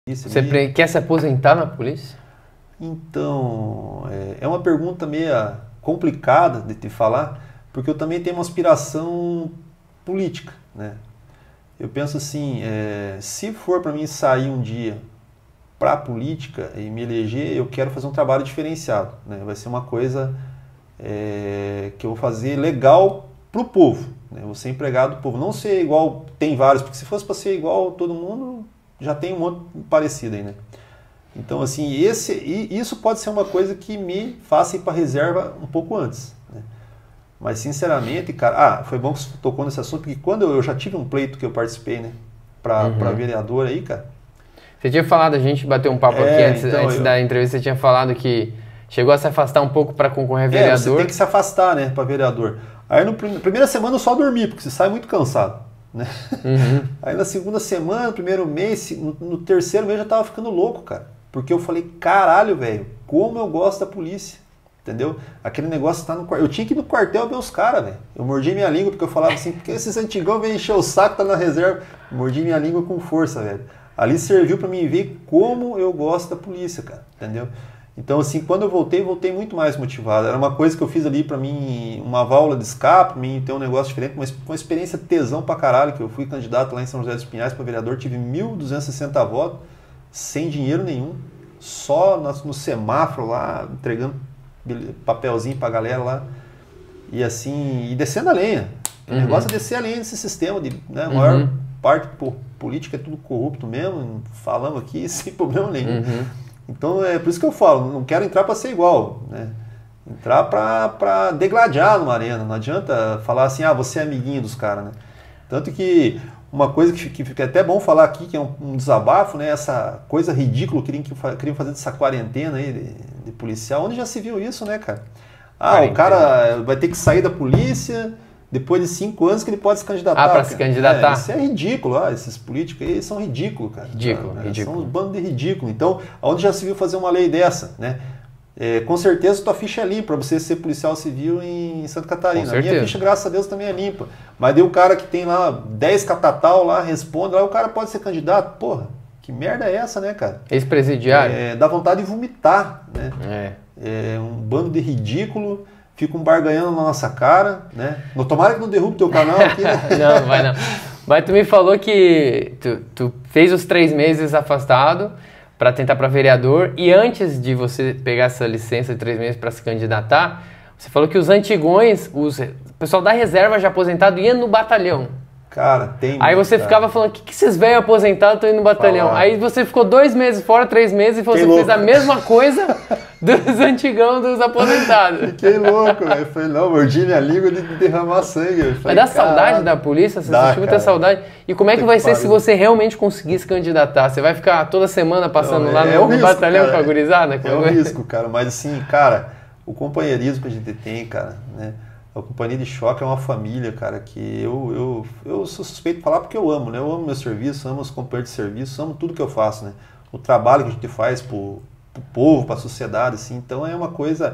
Você quer se aposentar na polícia? Então, é uma pergunta meio complicada de te falar, porque eu também tenho uma aspiração política, né? Eu penso assim, se for para mim sair um dia para a política e me eleger, eu quero fazer um trabalho diferenciado, né? Vai ser uma coisa que eu vou fazer legal para o povo, né? Eu vou ser empregado do povo, não ser igual, tem vários, porque se fosse para ser igual todo mundo, já tem um outro parecido aí, né? Então, assim, isso pode ser uma coisa que me faça ir para a reserva um pouco antes, né? Mas, sinceramente, cara... foi bom que você tocou nesse assunto, porque quando eu já tive um pleito que eu participei, né, para vereador aí, cara... Você tinha falado, a gente bateu um papo aqui antes da entrevista, você tinha falado que chegou a se afastar um pouco para concorrer a vereador. Você tem que se afastar, né, para vereador. Aí, na primeira semana eu só dormi, porque você sai muito cansado, né? Aí, na segunda semana, no primeiro mês, no terceiro mês eu já tava ficando louco, cara. Porque eu falei, caralho, velho, como eu gosto da polícia, entendeu? Aquele negócio tá no quartel. Eu tinha que ir no quartel ver os caras, velho. Eu mordi minha língua porque eu falava assim, porque esses antigão vêm encher o saco, tá na reserva. Mordi minha língua com força, velho. Ali serviu pra mim ver como eu gosto da polícia, cara, entendeu? Então, assim, quando eu voltei muito mais motivado. Era uma coisa que eu fiz ali pra mim, uma válvula de escape, pra mim ter um negócio diferente, uma experiência tesão pra caralho, que eu fui candidato lá em São José dos Pinhais pra vereador, tive 1.260 votos, sem dinheiro nenhum, só no semáforo lá, entregando papelzinho pra galera lá, e assim, e descendo a lenha. O negócio é descer a lenha nesse sistema, né, a maior parte política é tudo corrupto mesmo, falamos aqui sem problema nenhum. Então é por isso que eu falo, não quero entrar para ser igual, né? Entrar para degladiar numa arena, não adianta falar assim, você é amiguinho dos caras, né? Tanto que uma coisa que fica até bom falar aqui, que é um desabafo, né? Essa coisa ridícula que queriam fazer dessa quarentena aí de policial. Onde já se viu isso, né, cara? O cara vai ter que sair da polícia depois de 5 anos que ele pode se candidatar. Para se candidatar? Isso é ridículo. Esses políticos aí são ridículos, cara. Ridículo. São uns bandos de ridículo. Então, onde já se viu fazer uma lei dessa, né? Com certeza tua ficha é limpa para você ser policial civil em Santa Catarina. A minha ficha, graças a Deus, também é limpa. Mas daí o cara que tem lá 10 catatal lá, responde, lá o cara pode ser candidato. Porra, que merda é essa, né, cara? Ex-presidiário. Dá vontade de vomitar, né? É um bando de ridículo, fica um barganhando na nossa cara, né? Tomara que não derrube teu canal aqui, né? Não, vai não. Mas tu me falou que tu fez os 3 meses afastado para tentar para vereador, e antes de você pegar essa licença de 3 meses para se candidatar, você falou que os antigões, o pessoal da reserva já aposentado ia no batalhão. Cara, tem... Aí você ficava falando, o que esses velhos aposentados estão indo no batalhão? Aí você ficou 2 meses fora, 3 meses, e você fez a mesma coisa dos antigão, dos aposentados. Fiquei louco, velho. Falei, não, mordi minha língua de derramar sangue. Falei, mas dá saudade da polícia? Você sentiu muita saudade? E como é que vai ser se você realmente conseguir se candidatar? Você vai ficar toda semana passando lá no batalhão com a gurizada? É um risco, cara. Mas assim, cara, o companheirismo que a gente tem, cara, né? A companhia de choque é uma família, cara, que eu sou suspeito de falar porque eu amo, né? Eu amo meu serviço, amo os companheiros de serviço, amo tudo que eu faço, né? O trabalho que a gente faz pro povo, pra sociedade, assim. Então é uma coisa,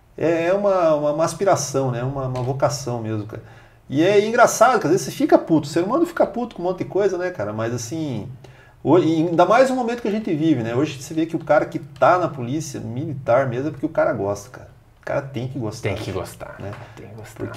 é uma aspiração, né? Uma vocação mesmo, cara. E é engraçado, que às vezes você fica puto, o ser humano fica puto com um monte de coisa, né, cara? Mas assim, ainda mais no momento que a gente vive, né? Hoje você vê que o cara que tá na polícia militar mesmo é porque o cara gosta, cara. O cara tem que gostar. Tem que gostar, né? Tem que gostar.